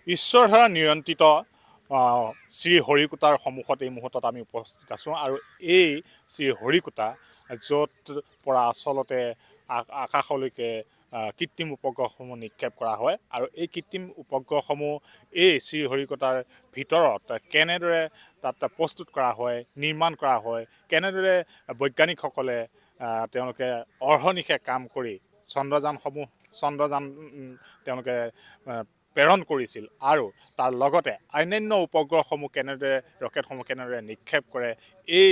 ঈশ্বৰধাৰা নিয়ন্ত্ৰিত শ্ৰীহৰিকোটাৰ সন্মুখত এই মুহূৰ্তত আমি উপস্থিত আছোঁ আৰু এই শ্ৰীহৰিকোটা য'ত পৰা আচলতে আকাশলৈকে কৃত্ৰিম উপগ্ৰহসমূহ নিক্ষেপ কৰা হয় আৰু এই কৃত্ৰিম উপগ্ৰহসমূহ এই শ্ৰীহৰিকোটাৰ ভিতৰত কেনেদৰে তাত প্ৰস্তুত কৰা হয়, নিৰ্মাণ কৰা হয়, কেনেদৰে বৈজ্ঞানিকসকলে তেওঁলোকে অহৰ্নিশে কাম কৰি চন্দ্ৰযান তেওঁলোকে প্ৰেৰণ কৰিছিল আৰু তাৰ লগতে অন্যান্য উপগ্ৰহসমূহ কেনেদৰে ৰকেটসমূহ কেনেদৰে নিক্ষেপ কৰে এই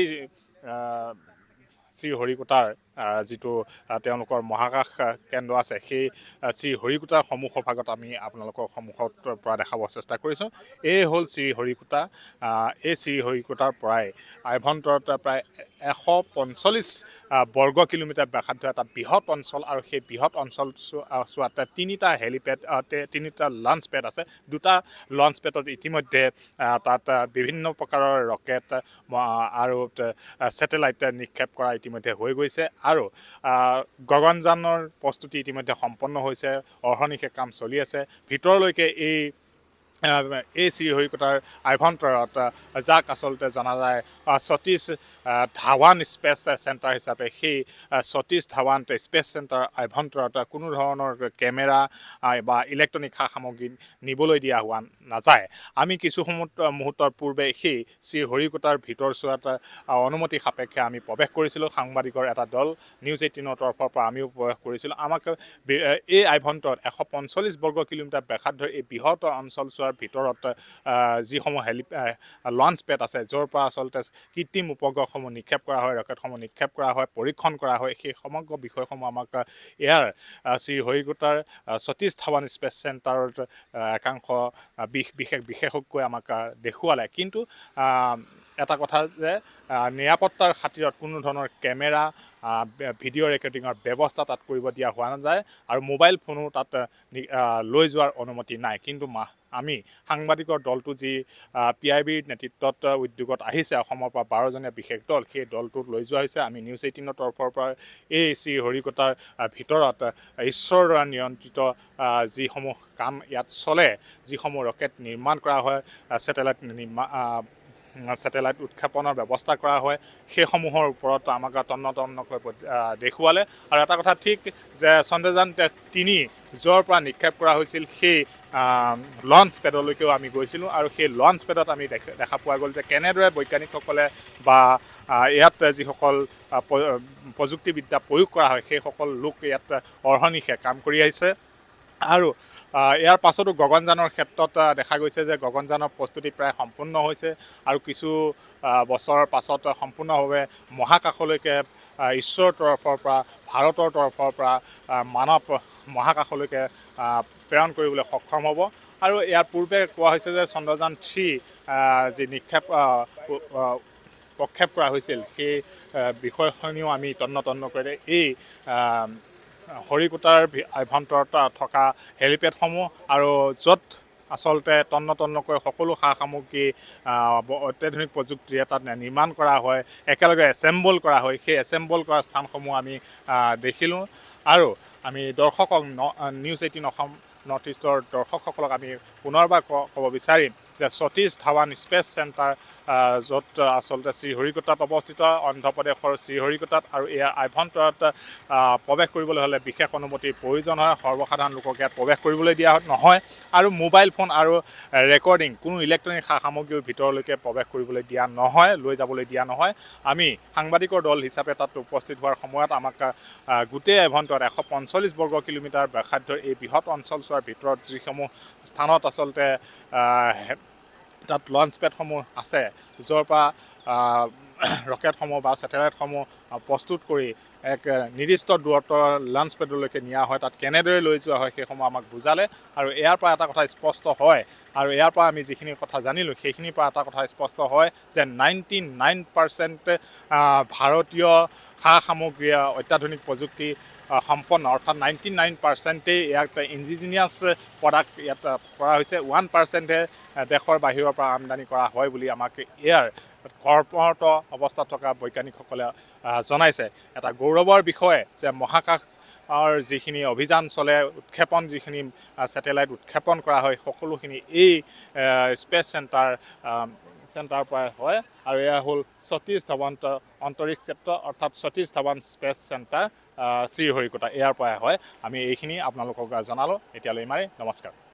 শ্ৰীহৰিকোটাৰ যিটো তেওঁলোকৰ মহাকাশ কেন্দ্ৰ আছে সেই শ্ৰীহৰিকোটাৰ সন্মুখৰ ভাগত আমি আপোনালোকৰ সন্মুখত পৰা দেখাব চেষ্টা কৰিছোঁ। এই হ'ল শ্ৰীহৰিকোটা। এই শ্ৰীহৰিকোটাৰ পৰাই আভ্যন্তৰত প্ৰায় 145 বৰ্গ কিলোমিটাৰ ব্যাসাৰ্ধ এটা বৃহৎ অঞ্চল আৰু সেই বৃহৎ অঞ্চল চোৱাত 3টা হেলিপেড 3টা লঞ্চ পেড আছে। 2টা লঞ্চ পেডত ইতিমধ্যে তাত বিভিন্ন প্ৰকাৰৰ ৰকেট আৰু ছেটেলাইট নিক্ষেপ কৰা ইতিমধ্যে হৈ গৈছে আৰু গগনযানৰ প্ৰস্তুতি ইতিমধ্যে সম্পন্ন হৈছে। অহৰ্নিশে কাম চলি আছে। ভিতৰলৈকে এই শ্ৰীহৰিকোটাৰ আভ্যন্তৰত যাক আচলতে জনা যায় সতীশ ধাৱান স্পেচ চেণ্টাৰ হিচাপে, সেই সতীশ ধাৱান স্পেচ চেণ্টাৰ আভ্যন্তৰত কোনো ধৰণৰ কেমেৰা বা ইলেক্ট্ৰনিক সা সামগ্ৰী নিবলৈ দিয়া হোৱা নাযায়। আমি কিছু মুহূৰ্তৰ পূৰ্বে সেই শ্ৰীহৰিকোটাৰ ভিতৰচোৱাত অনুমতি সাপেক্ষে আমি প্ৰৱেশ কৰিছিলোঁ। সাংবাদিকৰ এটা দল News18ৰ তৰফৰ পৰা আমিও প্ৰৱেশ কৰিছিলোঁ। আমাক এই আভ্যন্তৰত 145 বৰ্গ কিলোমিটাৰ ব্যাসাৰ্ধৰ এই বৃহৎ অঞ্চলচোৱাৰ ভিতৰত যিসমূহ লঞ্চ পেড আছে, য'ৰ পৰা আচলতে কৃত্ৰিম উপগ্ৰহসমূহ নিক্ষেপ কৰা হয়, ৰকেটসমূহ নিক্ষেপ কৰা হয়, পৰীক্ষণ কৰা হয়, সেই সমগ্ৰ বিষয়সমূহ আমাক ইয়াৰ শ্ৰীহৰিকোটাৰ সতীশ ধাৱান স্পেচ চেণ্টাৰত একাংশ বিশেষজ্ঞই আমাক দেখুৱালে। কিন্তু এটা কথা যে নিৰাপত্তাৰ খাতিৰত কোনো ধৰণৰ কেমেৰা ভিডিঅ' ৰেকৰ্ডিঙৰ ব্যৱস্থা তাত কৰিব দিয়া হোৱা নাযায় আৰু মোবাইল ফোনো তাত লৈ যোৱাৰ অনুমতি নাই। কিন্তু আমি সাংবাদিকৰ দলটো যি PIBৰ নেতৃত্বত উদ্যোগত আহিছে, অসমৰ পৰা 12জনীয়া বিশেষ দল, সেই দলটোক লৈ যোৱা হৈছে। আমি News18ৰ তৰফৰ পৰা এই শ্ৰীহৰিকোটাৰ ভিতৰত ঈশ্বৰৰ দ্বাৰা নিয়ন্ত্ৰিত যিসমূহ কাম ইয়াত চলে, যিসমূহ ৰকেট নিৰ্মাণ কৰা হয়, ছেটেলাইট উৎক্ষেপণৰ ব্যৱস্থা কৰা হয়, সেইসমূহৰ ওপৰত আমাক তন্নতন্নকৈ দেখুৱালে। আৰু এটা কথা ঠিক যে চন্দ্ৰযান 3 য'ৰ পৰা নিক্ষেপ কৰা হৈছিল সেই লঞ্চ পেডলৈকেও আমি গৈছিলোঁ আৰু সেই লঞ্চ পেডত আমি দেখা পোৱা গ'ল যে কেনেদৰে বৈজ্ঞানিকসকলে বা ইয়াত যিসকল প্ৰযুক্তিবিদ্যা প্ৰয়োগ কৰা হয় সেইসকল লোক ইয়াত অহৰ্নিশে কাম কৰি আহিছে। আৰু ইয়াৰ পাছতো গগনযানৰ ক্ষেত্ৰত দেখা গৈছে যে গগনযানৰ প্ৰস্তুতি প্ৰায় সম্পূৰ্ণ হৈছে আৰু কিছু বছৰৰ পাছত সম্পূৰ্ণভাৱে মহাকাশলৈকে ঈশ্বৰৰ তৰফৰ পৰা, ভাৰতৰ তৰফৰ পৰা মানৱ মহাকাশলৈকে প্ৰেৰণ কৰিবলৈ সক্ষম হ'ব। আৰু ইয়াৰ পূৰ্বে কোৱা হৈছে যে চন্দ্ৰযান 3 যি প্ৰক্ষেপ কৰা হৈছিল সেই বিষয়খিনিও আমি তন্নতন্নকৈ এই হৰিকোটাৰ আভ্যন্তৰত থকা হেলিপেডসমূহ আৰু য'ত আচলতে তন্নতন্নকৈ সকলো সা সামগ্ৰী অত্যাধুনিক প্ৰযুক্তিৰে তাত নিৰ্মাণ কৰা হয়, একেলগে এছেম্বল কৰা হয়, সেই এছেম্বল কৰা স্থানসমূহ আমি দেখিলোঁ। আৰু আমি দৰ্শকক News18 অসম নৰ্থ ইষ্টৰ দৰ্শকসকলক আমি পুনৰবাৰ ক'ব বিচাৰিম যে সতীশ ধাৱান স্পেচ চেণ্টাৰ য'ত আচলতে শ্ৰীহৰিকোটাত অৱস্থিত, অন্ধ্ৰপ্ৰদেশৰ শ্ৰীহৰিকোটাত, আৰু ইয়াৰ আভ্যন্তৰত প্ৰৱেশ কৰিবলৈ হ'লে বিশেষ অনুমতিৰ প্ৰয়োজন হয়। সৰ্বসাধাৰণ লোকক ইয়াত প্ৰৱেশ কৰিবলৈ দিয়া নহয় আৰু মোবাইল ফোন আৰু ৰেকৰ্ডিং কোনো ইলেক্ট্ৰনিক সা সামগ্ৰীৰ ভিতৰলৈকে প্ৰৱেশ কৰিবলৈ দিয়া নহয়, লৈ যাবলৈ দিয়া নহয়। আমি সাংবাদিকৰ দল হিচাপে তাত উপস্থিত হোৱাৰ সময়ত আমাক গোটেই আভ্যন্তৰত 145 বৰ্গ কিলোমিটাৰ ব্যাসাৰ্ধৰ এই বৃহৎ অঞ্চলচোৱাৰ ভিতৰত যিসমূহ স্থানত আচলতে তাত লঞ্চ পেডসমূহ আছে, য'ৰ পৰা ৰকেটসমূহ বা ছেটেলাইটসমূহ প্ৰস্তুত কৰি এক নিৰ্দিষ্ট দূৰত্বৰ লঞ্চ পেডলৈকে নিয়া হয়, তাত কেনেদৰে লৈ যোৱা হয় সেইসমূহ আমাক বুজালে। আৰু ইয়াৰ পৰা এটা কথা স্পষ্ট হয়, আৰু ইয়াৰ পৰা আমি যিখিনি কথা জানিলোঁ সেইখিনিৰ পৰা এটা কথা স্পষ্ট হয় যে 99% ভাৰতীয় সা সামগ্ৰী অত্যাধুনিক প্ৰযুক্তি সম্পন্ন, অৰ্থাৎ 99%ই ইয়াত ইণ্ডিজিনিয়াছ প্ৰডাক্ট ইয়াত কৰা হৈছে। 1%হে দেশৰ বাহিৰৰ পৰা আমদানি কৰা হয় বুলি আমাক ইয়াৰ কৰ্মৰত অৱস্থাত থকা বৈজ্ঞানিকসকলে জনাইছে এটা গৌৰৱৰ বিষয় যে মহাকাশৰ যিখিনি অভিযান চলে উৎক্ষেপণ যিখিনি ছেটেলাইট উৎক্ষেপণ কৰা হয় সকলোখিনি এই স্পেচ চেণ্টাৰ পৰাই হয় আৰু এয়া হ'ল সতীশ ধাৱন অন্তৰীক্ষ ক্ষেত্ৰ অৰ্থাৎ সতীশ ধাৱন স্পেচ চেণ্টাৰ শ্ৰীহৰিকোটা ইয়াৰ পৰাই হয় আমি এইখিনি আপোনালোকক জনালোঁ এতিয়ালৈ ইমানেই নমস্কাৰ